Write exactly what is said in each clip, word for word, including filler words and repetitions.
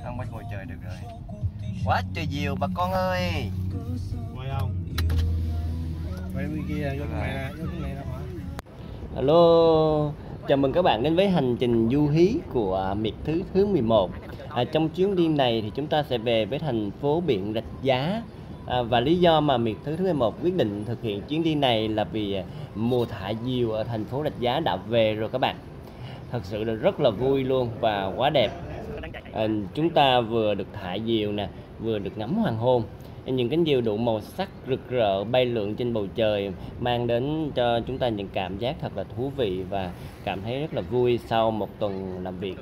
Không bắt ngồi chơi được rồi. Quá trời diều bà con ơi. Quay không? Quay bên kia, vô cái này nè, vô cái này nè hả? Alo, chào mừng các bạn đến với hành trình du hí của miệt thứ thứ mười một. À, trong chuyến đi này thì chúng ta sẽ về với thành phố biển Rạch Giá. À, và lý do mà miệt thứ thứ mười một quyết định thực hiện chuyến đi này là vì mùa thả diều ở thành phố Rạch Giá đã về rồi các bạn. Thật sự là rất là vui luôn và quá đẹp. À, chúng ta vừa được thả diều nè, vừa được ngắm hoàng hôn. Những cánh diều đủ màu sắc rực rỡ bay lượn trên bầu trời mang đến cho chúng ta những cảm giác thật là thú vị và cảm thấy rất là vui sau một tuần làm việc.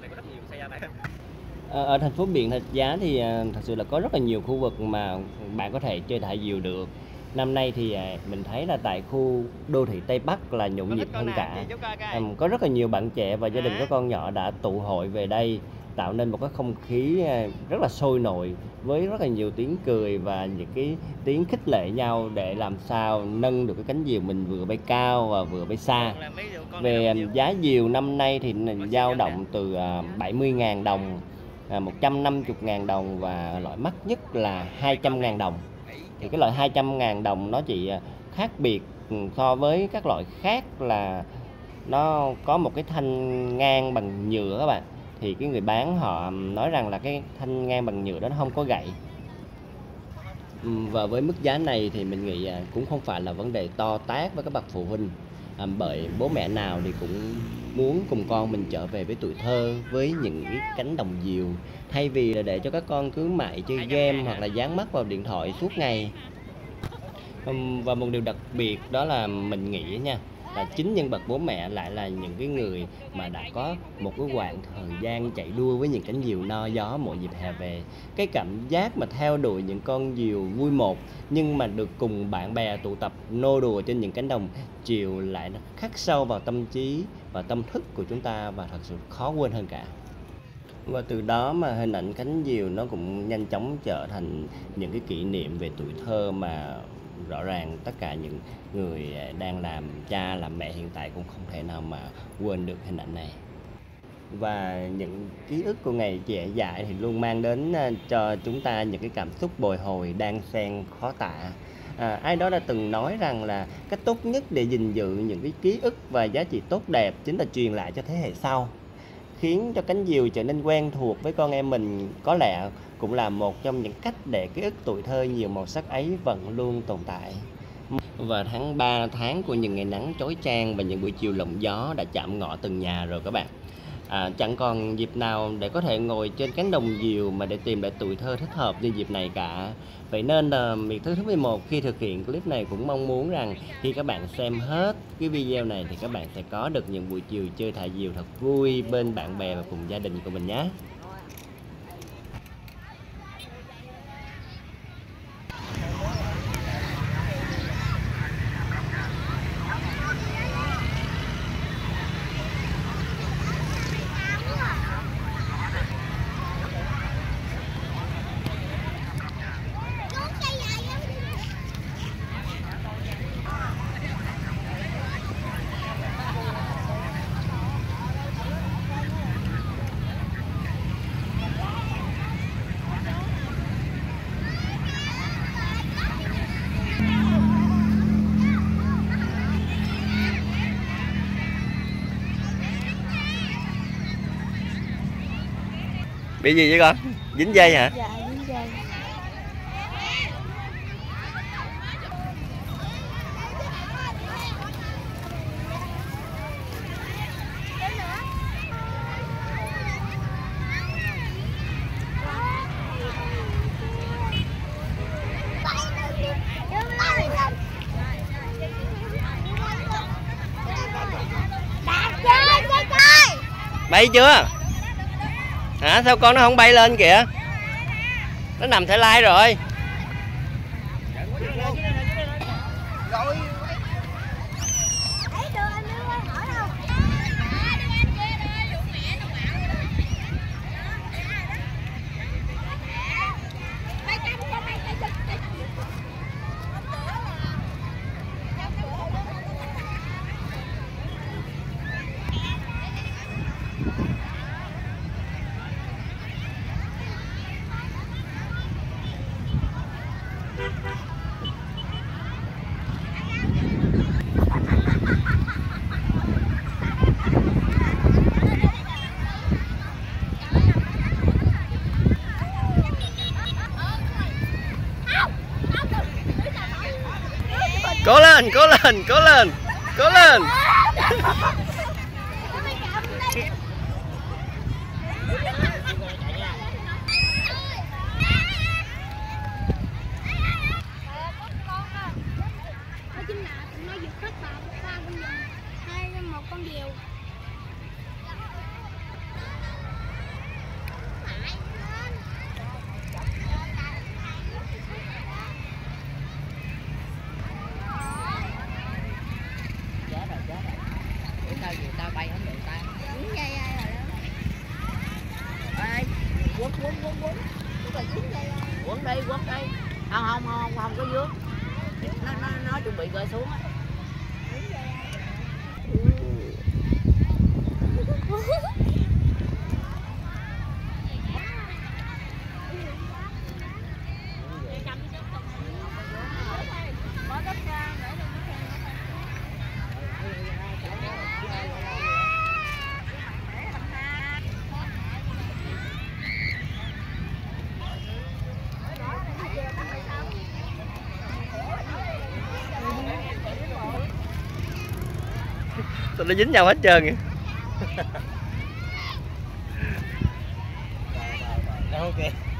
Ở thành phố biển Rạch Giá thì thật sự là có rất là nhiều khu vực mà bạn có thể chơi thả diều được. Năm nay thì mình thấy là tại khu đô thị Tây Bắc là nhộn nhịp hơn cả. Có rất là nhiều bạn trẻ và gia đình có con nhỏ đã tụ hội về đây, tạo nên một cái không khí rất là sôi nổi với rất là nhiều tiếng cười và những cái tiếng khích lệ nhau để làm sao nâng được cái cánh diều mình vừa bay cao và vừa bay xa. Về giá diều năm nay thì dao động từ bảy mươi nghìn đồng, một trăm năm mươi nghìn đồng và loại mắc nhất là hai trăm nghìn đồng. Thì cái loại hai trăm nghìn đồng nó chỉ khác biệt so với các loại khác là nó có một cái thanh ngang bằng nhựa các bạn. Thì cái người bán họ nói rằng là cái thanh ngang bằng nhựa đó nó không có gãy. Và với mức giá này thì mình nghĩ cũng không phải là vấn đề to tát với các bậc phụ huynh, à, bởi bố mẹ nào thì cũng muốn cùng con mình trở về với tuổi thơ với những cái cánh đồng diều, thay vì là để cho các con cứ mãi chơi game hoặc là dán mắt vào điện thoại suốt ngày. Và một điều đặc biệt đó là mình nghĩ nha, là chính nhân bậc bố mẹ lại là những cái người mà đã có một cái quãng thời gian chạy đua với những cánh diều no gió mỗi dịp hè về. Cái cảm giác mà theo đuổi những con diều vui một nhưng mà được cùng bạn bè tụ tập nô đùa trên những cánh đồng chiều lại nó khắc sâu vào tâm trí và tâm thức của chúng ta và thật sự khó quên hơn cả. Và từ đó mà hình ảnh cánh diều nó cũng nhanh chóng trở thành những cái kỷ niệm về tuổi thơ mà rõ ràng tất cả những người đang làm cha làm mẹ hiện tại cũng không thể nào mà quên được hình ảnh này. Và những ký ức của ngày trẻ dại thì luôn mang đến cho chúng ta những cái cảm xúc bồi hồi đan xen khó tả. À, ai đó đã từng nói rằng là cách tốt nhất để gìn giữ những cái ký ức và giá trị tốt đẹp chính là truyền lại cho thế hệ sau, khiến cho cánh diều trở nên quen thuộc với con em mình, có lẽ cũng là một trong những cách để ký ức tuổi thơ nhiều màu sắc ấy vẫn luôn tồn tại. Và tháng ba, tháng của những ngày nắng chói chang và những buổi chiều lộng gió đã chạm ngõ từng nhà rồi các bạn. À, chẳng còn dịp nào để có thể ngồi trên cánh đồng diều mà để tìm lại tuổi thơ thích hợp như dịp này cả. Vậy nên là miệt thứ thứ mười một khi thực hiện clip này cũng mong muốn rằng khi các bạn xem hết cái video này thì các bạn sẽ có được những buổi chiều chơi thả diều thật vui bên bạn bè và cùng gia đình của mình nhé. Bị gì vậy con? Dính dây hả? Dạ, dính dây. Bay chưa? Hả? Sao con nó không bay lên kìa? Nó nằm thẻ lai rồi. Cố lên, cố lên, cố lên, cố lên. Con diều. Chết rồi, chết rồi. Để tao về tao bay không được ta. Dính dây ai rồi đó. Ê, quấn quấn quấn quấn. Đúng rồi, dính dây ai. Quấn đi, quấn đi. Không không không không có vướng. Nó nó nó chuẩn bị rơi xuống á. Tụi nó dính nhau hết trơn kìa. Ok.